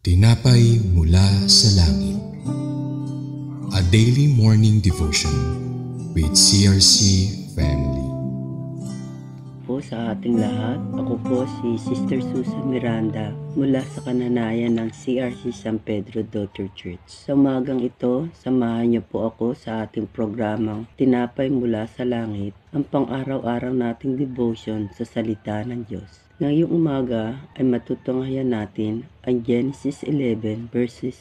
Tinapay mula sa langit. A daily morning devotion with CRC Family. Po sa ating lahat, ako po si Sister Susan Miranda mula sa kananayan ng CRC San Pedro Daughter Church. Sa umagang ito, samahan niyo po ako sa ating programang Tinapay mula sa langit, ang pang-araw-araw nating devotion sa salita ng Diyos. Ngayong umaga ay matutunghayan natin ang Genesis 11 verses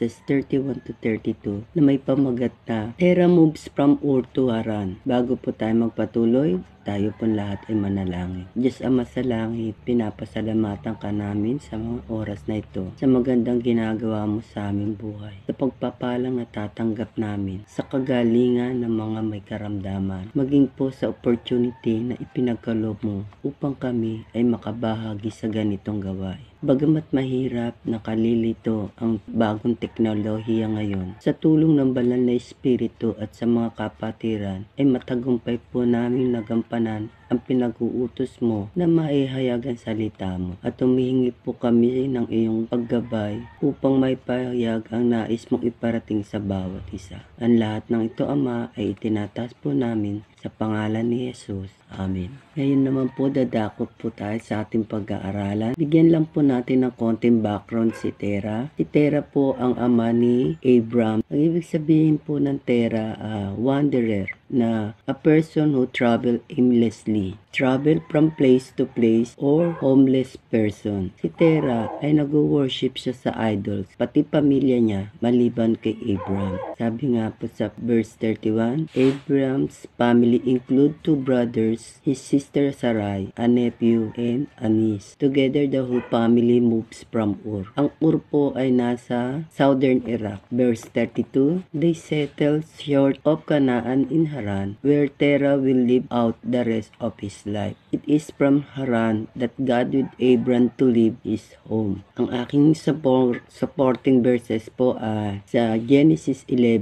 31 to 32 na may pamagat na Terah moves from Ur to Haran. Bago po tayo magpatuloy, tayo po lahat ay manalangin. Diyos Ama sa langit, pinapasalamatan ka namin sa mga oras na ito, sa magandang ginagawa mo sa aming buhay, sa pagpapalang natatanggap namin, sa kagalingan ng mga may karamdaman, maging po sa opportunity na ipinagkaloob mo upang kami ay makabahagi sa ganitong gawain. Bagamat mahirap, nakalilito ang bagong teknolohiya ngayon, sa tulong ng banal na espiritu at sa mga kapatiran ay matagumpay po namin nagampanan ang pinag-uutos mo na maihayag ang salita mo, at humihingi po kami ng iyong paggabay upang may pahayag ang nais mong iparating sa bawat isa. Ang lahat ng ito, Ama, ay itinataas po namin sa pangalan ni Jesus. Amen. Ngayon naman po dadakot po tayo sa ating pag-aaralan. Bigyan lang po natin ng konting background si Terah. Si Terah po ang ama ni Abram. Ang ibig sabihin po ng Terah, wanderer, na a person who travel aimlessly, travel from place to place, or homeless person. Si Terah ay nag-worship siya sa idols, pati pamilya niya maliban kay Abram. Sabi nga po sa verse 31, Abram's family include 2 brothers, his sister Sarai, a nephew, and a niece. Together the whole family moves from Ur. Ang Ur po ay nasa southern Iraq. Verse 32, they settled short of Canaan in Haran, where Terah will live out the rest of his life. It is from Haran that God with Abram to live his home. Ang aking supporting verses po ay sa Genesis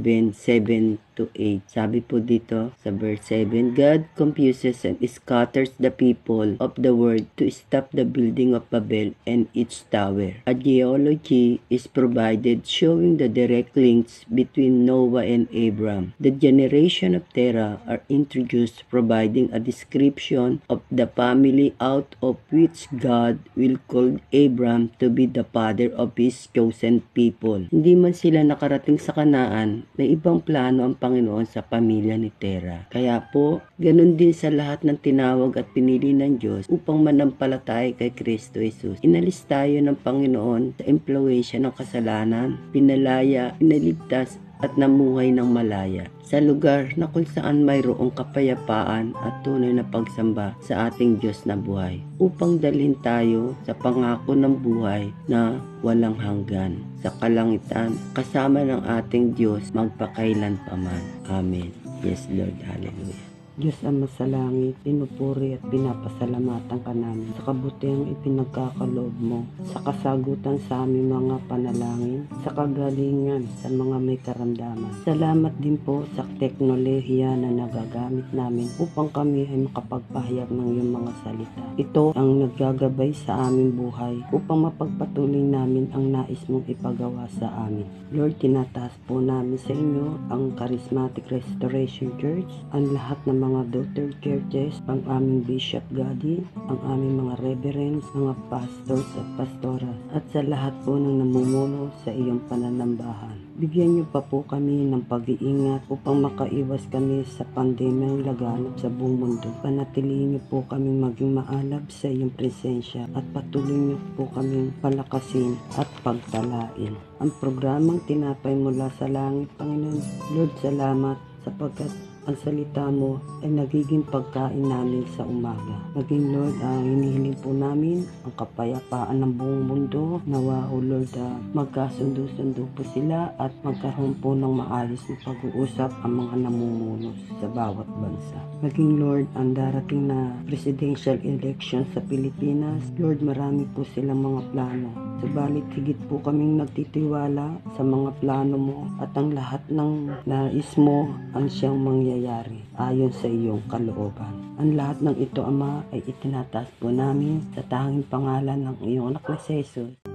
11:7 to 8. Sabi po dito sa verse 7, God confuses and scatters the people of the world to stop the building of Babel and its tower. A genealogy is provided showing the direct links between Noah and Abram. The generation of Terah are introduced, providing a description of the family out of which God will call Abram to be the father of his chosen people. Hindi man sila nakarating sa Kanaan, may ibang plano ang Panginoon sa pamilya ni Terah. Kaya po, ganun din sa lahat ng tinawag at pinili ng Diyos upang manampalataya kay Kristo Jesus. Inalis tayo ng Panginoon sa impluwensya ng kasalanan, pinalaya, pinaligtas, at namuhay ng malaya sa lugar na kung saan mayroong kapayapaan at tunay na pagsamba sa ating Diyos na buhay, upang dalhin tayo sa pangako ng buhay na walang hanggan sa kalangitan kasama ng ating Diyos magpakailan paman. Amen. Yes, Lord. Hallelujah. Diyos Ama sa langit, pinupuri at pinapasalamatan ka namin sa kabutihang ipinagkakaloob mo, sa kasagutan sa aming mga panalangin, sa kagalingan sa mga may karamdaman. Salamat din po sa teknolohiya na nagagamit namin upang kami ay makapagpahayag ng iyong mga salita. Ito ang naggagabay sa aming buhay upang mapagpatuloy namin ang nais mong ipagawa sa amin. Lord, tinataas po namin sa inyo ang Charismatic Restoration Church, ang lahat ng mga daughter churches, ang aming Bishop Gadi, ang aming mga reverends, mga pastors at pastoras, at sa lahat po ng namumuno sa iyong pananambahan. Bigyan niyo pa po kami ng pag-iingat upang makaiwas kami sa pandemyang laganap sa buong mundo. Panatilihin niyo po kami maging maalab sa iyong presensya at patuloy niyo po kaming palakasin at pagpalain. Ang programang Tinapay mula sa langit, Panginoon, Lord, salamat sapagkat ang salita mo ay nagiging pagkain namin sa umaga. Naging Lord, hinihiling po namin ang kapayapaan ng buong mundo. Nawa, O Lord, magkasundo-sundo po sila at magkaroon po ng maayos na pag-uusap ang mga namumuno sa bawat bansa. Naging Lord, ang darating na presidential election sa Pilipinas, Lord, marami po silang mga plano. Subalit higit po kaming nagtitiwala sa mga plano mo at ang lahat ng nais mo ang siyang mangyayari ayon sa iyong kalooban. Ang lahat ng ito, Ama, ay itinataas po namin sa tanging pangalan ng iyong anak na si Jesus.